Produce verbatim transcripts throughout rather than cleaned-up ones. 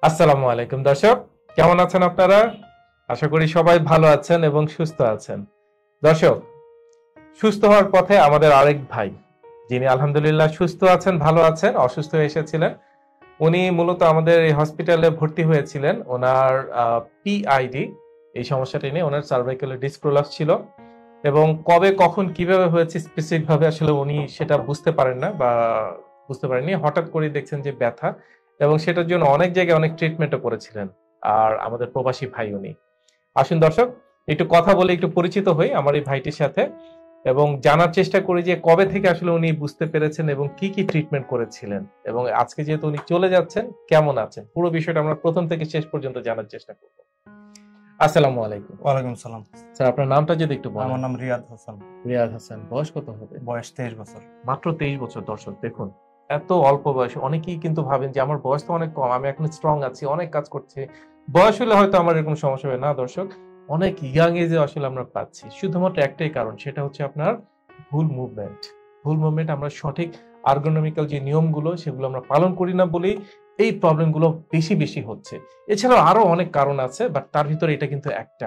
আসসালামু আলাইকুম দর্শক, কেমন আছেন আপনারা? আশা করি সবাই ভালো আছেন এবং সুস্থ আছেন। দর্শক, সুস্থ হওয়ার পথে আমাদের আরেক ভাই, যিনি আলহামদুলিল্লাহ সুস্থ আছেন, ভালো আছেন, অসুস্থ হয়ে এসেছিলেন। উনি মূলত আমাদের এই হসপিটালে ভর্তি হয়েছিলেন। ওনার পিআইডি, এই সমস্যাটা নিয়ে, ওনার সার্ভাইকাল ডিস্ক প্রলাপস ছিল এবং কবে কখন কিভাবে হয়েছে স্পেসিফিক ভাবে আসলে উনি সেটা বুঝতে পারেন না বা বুঝতে পারেননি। হঠাৎ করে দেখছেন যে ব্যথা, এবং সেটার জন্য অনেক জায়গায় অনেক ট্রিটমেন্টও করেছিলেন। আর আমাদের প্রবাসী ভাই উনি। আসুন দর্শক, একটু কথা বলে একটু পরিচিত হই আমার এই ভাইটির সাথে এবং জানার চেষ্টা করি যে কবে থেকে আসলে উনি বুঝতে পেরেছেন এবং কি কি ট্রিটমেন্ট করেছিলেন, এবং আজকে যেহেতু উনি চলে যাচ্ছেন, কেমন আছেন, পুরো বিষয়টা আমরা প্রথম থেকে শেষ পর্যন্ত জানার চেষ্টা করব। আসসালামু আলাইকুম। ওয়ালাইকুম সালাম। স্যার, আপনার নামটা যদি একটু বলেন। আমার নাম রিয়াদ হাসান। রিয়াদ হাসান। বয়স কত হবে? বয়স তেইশ বছর। মাত্র তেইশ বছর। দর্শক দেখুন, এত অল্প বয়সে অনেকেই কিন্তু ভাবেন যে আমার বয়স তো অনেক কম, আমি এখন স্ট্রং আছি, অনেক কাজ করছি, বয়স হলে হয়তো আমার এরকম সমস্যা হবে না। দর্শক, অনেক ইয়াং এজে আসলে আমরা পাচ্ছি, শুধুমাত্র একটাই কারণ, সেটা হচ্ছে আপনার ভুল মুভমেন্ট। ভুল মুভমেন্ট, আমরা সঠিক আর্গোনমিক্যাল যে নিয়মগুলো সেগুলো আমরা পালন করি না বলেই এই প্রবলেমগুলো বেশি বেশি হচ্ছে। এছাড়াও আরো অনেক কারণ আছে, বাট তার ভিতরে এটা কিন্তু একটা।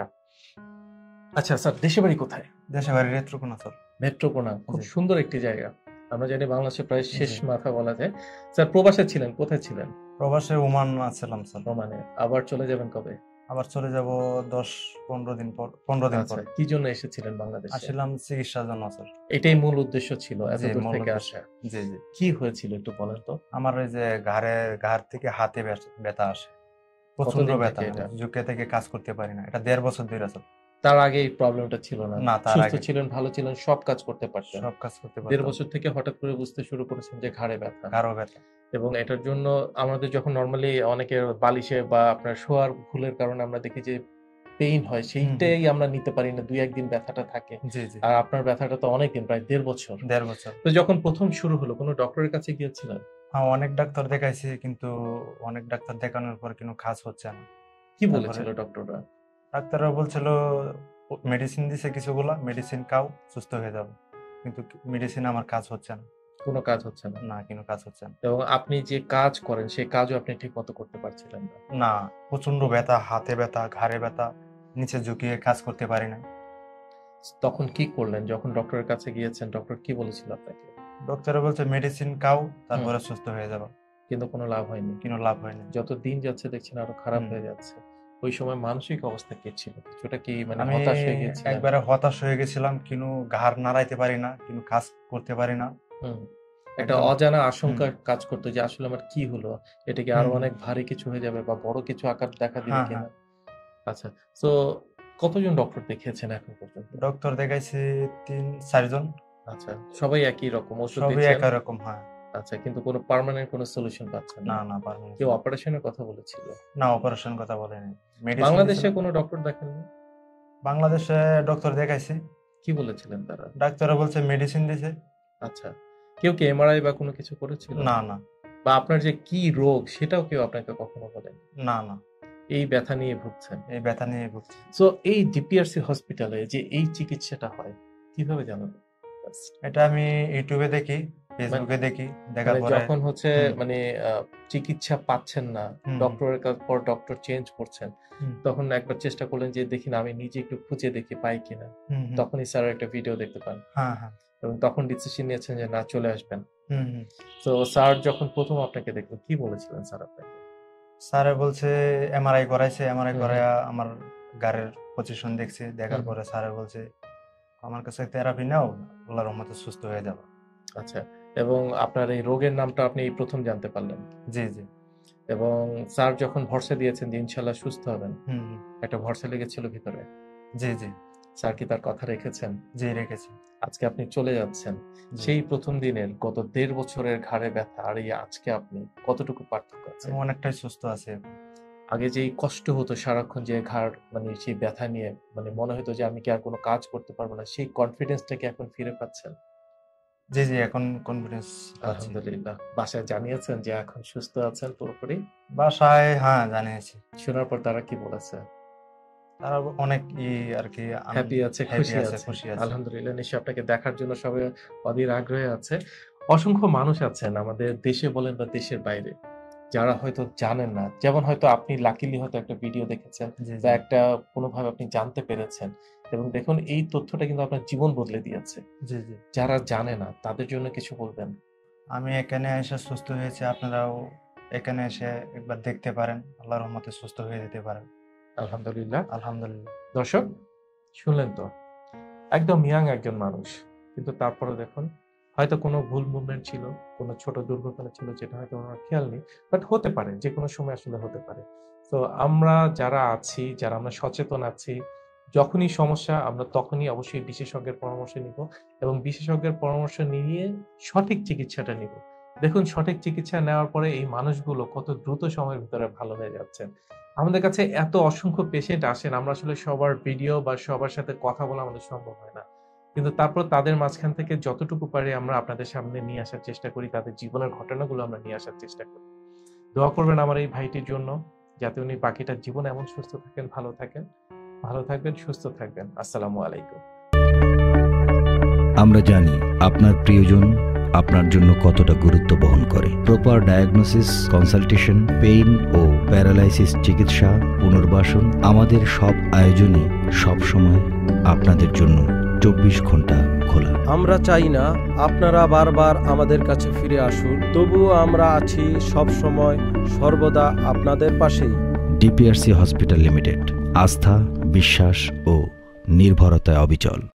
আচ্ছা স্যার, দেশে বাড়ি কোথায়? দেশে বাড়ি নেত্রকোনা স্যার। নেত্রকোনা খুব জি। সুন্দর একটি জায়গা, আমরা জানি বাংলাদেশের প্রায় শেষ জি। মাথা বলা যায়। স্যার, প্রবাসে ছিলেন, কোথায় ছিলেন? প্রবাসে ওমান আছিলাম স্যার। ওমানে। আবার চলে যাবেন কবে? আবার চলে যাব দশ পনেরো দিন পর পনেরো দিন আচ্ছা, পরে। কি জন্য এসেছিলেন বাংলাদেশে? আসলাম চিকিৎসার জন্য স্যার। এটাই মূল উদ্দেশ্য ছিল এত জি, দূর মূল থেকে উদ্দেশ্য। আসা? জি জি। কি হয়েছিল একটু বলেন তো। আমার ওই যে ঘাড়ে ঘাড় থেকে হাতে ব্যথা ব্যথা আসে, প্রচন্ড কতদিন ব্যথা। থেকে এটা? ঝুঁকে থেকে কাজ করতে পারি না, এটা দেড় বছর ধরে স্যার। তার আগে এই প্রবলেমটা ছিল না? না, তার সুস্থ আগে ছিলেন, ভালো ছিলেন, সব কাজ করতে পারতেন। সব কাজ করতে দেড় পারতাম। বছর থেকে হঠাৎ করে বুঝতে শুরু করেছেন যে ঘাড়ে ব্যথা। ঘাড়ও ব্যথা। এবং এটার জন্য আমাদের যখন নরমালি অনেকের বালিশে বা আপনার শোয়ার ভুলের কারণে আমরা দেখি যে পেইন হয়, সেইটাই আমরা নিতে পারি না, দুই একদিন ব্যথাটা থাকে। জি জি। আর আপনার ব্যথাটা তো অনেকদিন, প্রায় দেড় বছর। দেড় বছর। তো যখন প্রথম শুরু হলো, কোনো ডক্টরের কাছে গিয়েছিলেন? হ্যাঁ, অনেক ডাক্তার দেখাইছি, কিন্তু অনেক ডাক্তার দেখানোর পর কোনো কাজ হচ্ছে না। কি তারপরে বলেছিল ডক্টররা? ডাক্তাররা বলছিল মেডিসিন দিছে কিছুগুলা, মেডিসিন খাও সুস্থ হয়ে যাবে, কিন্তু মেডিসিন আমার কাজ হচ্ছে না। কোনো কাজ হচ্ছে না? না, কোনো কাজ হচ্ছে না। এবং আপনি যে কাজ করেন সেই কাজও আপনি ঠিক মতো করতে পারছিলেন না? না, প্রচন্ড ব্যথা, হাতে ব্যথা, ঘাড়ে ব্যথা, নিচে ঝুঁকিয়ে কাজ করতে পারি না। তখন কি করলেন যখন ডক্টরের কাছে গিয়েছেন? ডক্টর কি বলেছিল আপনাকে? ডক্টর বলছে মেডিসিন খাও, তারপরে সুস্থ হয়ে যাবে, কিন্তু কোনো লাভ হয়নি? কোনো লাভ হয় না। যত দিন যাচ্ছে দেখছেন আরো খারাপ হুম। হয়ে যাচ্ছে। ওই সময় মানসিক অবস্থা কি ছিল? কিছুটা কি মানে আমি হতাশ হয়ে গিয়েছিলেন? একবারে হতাশ হয়ে গেছিলাম, কিন্তু ঘাড় নাড়াইতে পারি না, কিন্তু কাজ করতে পারি না। হুম। একটা একদম। অজানা হুম আশঙ্কা কাজ করতো যে আসলে আমার কি হলো? এটা কি আরো হুম। অনেক ভারী কিছু হয়ে যাবে বা বড় কিছু আকার দেখা দিবে হ্যাঁ হ্যাঁ। কিনা? আচ্ছা। সো কতজন ডক্টর দেখিয়েছেন এখন পর্যন্ত? ডক্টর দেখাইছি তিন চারজন। আচ্ছা। সবাই একই রকম ওষুধ সবই দিচ্ছেন? একই রকম, হ্যাঁ। আচ্ছা, কিন্তু কোনো পার্মানেন্ট কোনো সলিউশন পাচ্ছেন না না? না, পারবো না কেউ স্যার। অপারেশনের কথা বলেছিল? না, অপারেশন কথা বলেনি। মেডিসিন বাংলাদেশে দিয়েছিল। কোনো ডক্টর দেখাননি? বাংলাদেশে ডক্টর দেখাইছি, কি বলেছিলেন তারা? ডাক্তাররা বলছে মেডিসিন দিছে। আচ্ছা। কেউ কি এমআরআই বা কোনো কিছু করেছিল? না না। বা আপনার যে কি রোগ সেটাও কেউ আপনাকে কখনো বলেনি? না না, এই ব্যথা নিয়ে ভুগছেন। এই ব্যথা নিয়ে ভুগছি। সো এই ডিপিআরসি হসপিটালে যে এই চিকিৎসাটা হয়, কিভাবে জানেন? এটা আমি ইউটিউবে দেখি, ফেসবুকে দেখি, দেখার মানে পরে যখন হচ্ছে হুম, মানে আহ, চিকিৎসা পাচ্ছেন না, হুম, ডক্টরের কাছ পর ডক্টর চেঞ্জ করছেন, হুম, তখন একবার চেষ্টা করলেন যে দেখি না আমি নিজে একটু খুঁজে দেখি পাই কিনা। হুম, হুম, তখনই স্যার একটা ভিডিও দেখতে পান হ্যাঁ হ্যাঁ, এবং তখন ডিসিশন নিয়েছেন যে না, চলে আসবেন। হুম, হুম। তো স্যার যখন প্রথম আপনাকে দেখলেন কি বলেছিলেন স্যার আপনাকে? স্যারে বলছে এমআরআই করাইছে, এমআরআই হুম হুম করাইয়া আমার গাড়ির পজিশন দেখছে, দেখার হুম। পরে স্যারে বলছে আমার কাছে থেরাপি নাও, আল্লাহর রহমতে সুস্থ হয়ে যাবে। আচ্ছা। এবং আপনার এই রোগের নামটা আপনি এই প্রথম জানতে পারলেন? জি জি। এবং স্যার যখন ভরসা দিয়েছেন যে ইনশাল্লাহ সুস্থ হবেন, হুম হুম। একটা ভরসা লেগেছিল ভিতরে? জি জি। স্যার কি তার কথা রেখেছেন? জি, রেখেছি। আজকে আপনি চলে যাচ্ছেন, জি। সেই প্রথম দিনের গত দেড় বছরের ঘাড়ে ব্যথা আর এই আজকে আপনি কতটুকু পার্থক্য আছে? আমি অনেকটাই সুস্থ আছি এখন। আগে যেই কষ্ট হতো সারাক্ষণ, যে ঘাড় মানে সেই ব্যথা নিয়ে মানে মনে হতো যে আমি কি আর কোনো কাজ করতে পারবো না, সেই কনফিডেন্সটা কি এখন ফিরে পাচ্ছেন? জি জি, এখন কনফিডেন্স পাচ্ছি। আলহামদুলিল্লাহ। বাসায় জানিয়েছেন যে এখন সুস্থ আছেন পুরোপুরি? বাসায় হ্যাঁ জানিয়েছি। শোনার পর তারা কি বলেছে? তারা অনেক ই আর কি হ্যাপি আছে, হ্যাপি খুশি আছে, আছে? খুশি আছে। আলহামদুলিল্লাহ। নিশ্চয়ই আপনাকে দেখার জন্য সবাই অধীর আগ্রহে আছে। অসংখ্য মানুষ আছেন আমাদের দেশে বলেন বা দেশের বাইরে, যারা হয়তো জানেন না, যেমন হয়তো আপনি লাকিলি হয়তো একটা ভিডিও দেখেছেন জি বা জি একটা কোনোভাবে আপনি জানতে পেরেছেন, এবং দেখুন এই তথ্যটা কিন্তু আপনার জীবন বদলে দিয়েছে। জি জি যারা জানে না তাদের জন্য কিছু বলবেন? আমি এখানে এসে সুস্থ হয়েছি, আপনারাও এখানে এসে একবার দেখতে পারেন, আল্লাহর রহমতে সুস্থ হয়ে যেতে পারেন। আলহামদুলিল্লাহ। আলহামদুলিল্লাহ। দর্শক শুনলেন তো, একদম ইয়াং একজন মানুষ, কিন্তু তারপরে দেখুন হয়তো কোনো ভুল মুভমেন্ট ছিল, কোনো ছোট দুর্ঘটনা ছিল যেটা হয়তো ওনার খেয়াল নেই, বাট হতে পারে, যে কোনো সময় আসলে হতে পারে। তো আমরা যারা আছি, যারা আমরা সচেতন আছি, যখনই সমস্যা আমরা তখনই অবশ্যই বিশেষজ্ঞের পরামর্শ নিব, এবং বিশেষজ্ঞের পরামর্শ নিয়ে সঠিক চিকিৎসাটা নিব। দেখুন সঠিক চিকিৎসা নেওয়ার পরে এই মানুষগুলো কত দ্রুত সময়ের ভিতরে ভালো হয়ে যাচ্ছেন। আমাদের কাছে এত অসংখ্য পেশেন্ট আসেন, আমরা আসলে সবার ভিডিও বা সবার সাথে কথা বলা আমাদের সম্ভব হয় না, কিন্তু তারপর তাদের মাঝখান থেকে যতটুকু পারি আমরা আপনাদের সামনে নিয়ে আসার চেষ্টা করি, তাদের জীবনের ঘটনাগুলো আমরা নিয়ে আসার চেষ্টা করি। দোয়া করবেন আমার এই ভাইটির জন্য, যাতে উনি বাকিটা জীবন এমন সুস্থ থাকেন, ভালো থাকেন। ভালো থাকবেন, সুস্থ থাকবেন। আসসালামু আলাইকুম। আমরা জানি আপনার প্রিয়জন আপনার জন্য কতটা গুরুত্ব বহন করে। প্রপার ডায়াগনোসিস, কনসালটেশন, পেইন ও প্যারালাইসিস চিকিৎসা, পুনর্বাসন, আমাদের সব আয়োজনই সবসময় আপনাদের জন্য চব্বিশ ঘন্টা খোলা। আমরা চাই না আপনারা বারবার আমাদের কাছে ফিরে আসুন, তবুও আমরা আছি সব সময় সর্বদা আপনাদের পাশেই। ডিপিআরসি হসপিটাল লিমিটেড, আস্থা, বিশ্বাস ও নির্ভরতায় অবিচল।